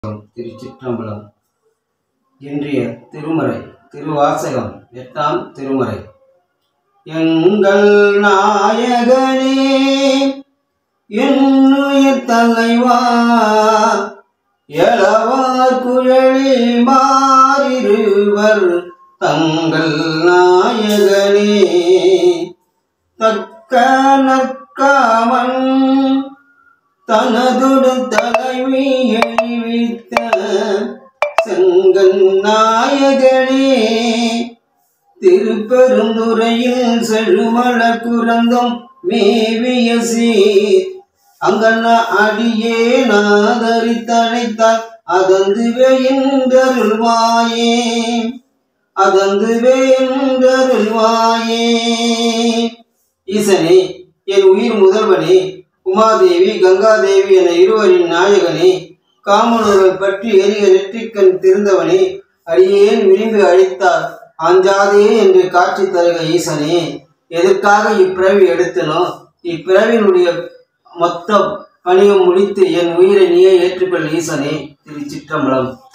திருச்சிற்றம்பலம். இன்றைய திருமறை திருவாசகம் 8ஆம் திருமறை. எங்கள் நாயகனே என்னுயிர் தலைவா, எளவார் குழலி மாறிருவர் தங்கள் நாயகனே, தக்க நற்காமன் தனதுடு தலைவி எழுவித்த செங்கன் நாயகனே, திருப்பெருந்துறையில் செழுமலர் குறந்தும் மேவிய சீர் அங்கன அடியே நாதரித்தழைத்தால் அதந்துவே என்றருள்வாயே, அதந்துவே என்றருள்வாயே. ஈசனே, என் உயிர் முதல்வனே, உமாதேவி கங்காதேவி என இருவரின் நாயகனே, காமனூர்கள் பற்றி எரிய நெற்றிக்கண் திருந்தவனே, அடியேன் விரும்பி அழித்தார் அஞ்சாதே என்று காட்சி தருக ஈசனே. எதற்காக இப்பிறவி எடுத்தனோ, இப்பிறவினுடைய மொத்த பணியும் முடித்து என் உயிரை நீயே ஏற்றுக்கொள் ஈசனே. திருச்சிற்றம்பலம்.